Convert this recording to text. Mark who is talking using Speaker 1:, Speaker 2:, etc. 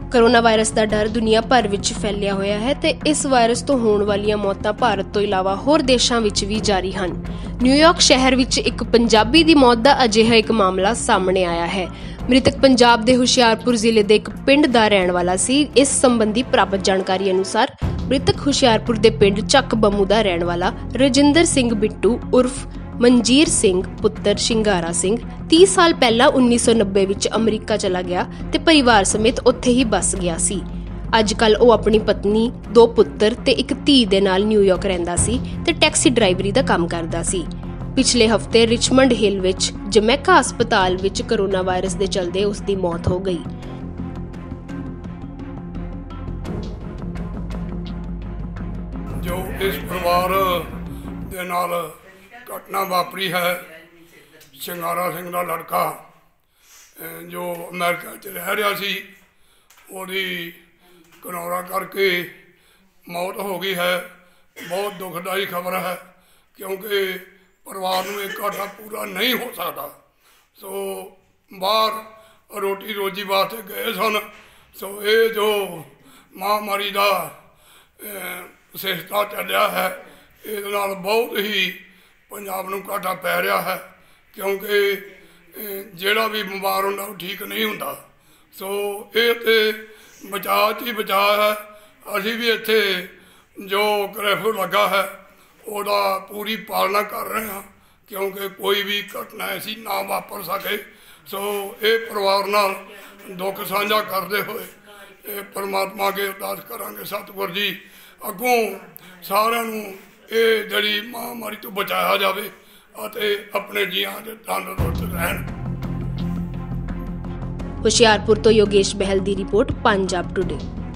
Speaker 1: Corona virus का डर दुनिया भर विच फैलिया होया है ते इस वायरस तो होने वालियां मौतां भारत तो इलावा होर देशां विच भी जारी हन। न्यूयॉर्क शहर विच एक पंजाबी दी मौत दा अजिहा एक मामला सामने आया है। मृतक पंजाब दे हुशियारपुर जिले दे एक पिंड दा रहण वाला सी। इस संबंधी प्राप्त जानकारी अनुसार मृतक हुशियारपुर दे पिंड चक बमू दा रहण वाला रजिंदर सिंह बिट्टू उर्फ मनजीर सिंह पुत्र शिंगारा सिंह 30 साल पहला 1990 विच अमरीका चला गया ते परिवार समेत उत्थे ही बस गया सी। अजकल वो अपनी पत्नी, 2 पुत्र ते एक धी दे नाल न्यूयॉर्क रहिंदा सी ते टैक्सी ड्राइवरी दा काम करदा सी। पिछले हफ्ते रिचमंड हिल विच जमैका अस्पताल विच कोरोना वायरस दे चलदे उसदी मौत हो गई।
Speaker 2: जो इस परिवार दे नाल घटना वापरी है, शिंगारा सिंह का लड़का जो अमेरिका च रह रहा सी, ओदी कोरोना करके मौत हो गई है। बहुत दुखदाई खबर है क्योंकि परिवार में एक घाटा पूरा नहीं हो सकता। सो बाहर रोटी रोजी वास्ते गए सन। सो ये जो महामारी का सिलसिला चलिया है, ये बहुत ही पंजाब नूं घाटा पै रहा है क्योंकि जिहड़ा भी बीमार होंदा ठीक नहीं होंदा। सो ये तो बचाव च ही बचाव है। असी भी इत्थे जो कर्फ्यू लगा है उहदा पूरी पालना कर रहे हैं क्योंकि कोई भी घटना ऐसी ना वापर सके। सो ये परिवार नाल दुख साझा करते हुए परमात्मा अगे अरदास करांगे सतगुर जी अगों सारिਆਂ ਨੂੰ ਇਹ ਜਿਹੜੀ महामारी तो बचाया जाए ਅਤੇ अपने जीआं ਦੇ तंदुरुस्त रहन।
Speaker 1: हुशियारपुर तो योगेश बहल दी रिपोर्ट, पंजाब टुडे।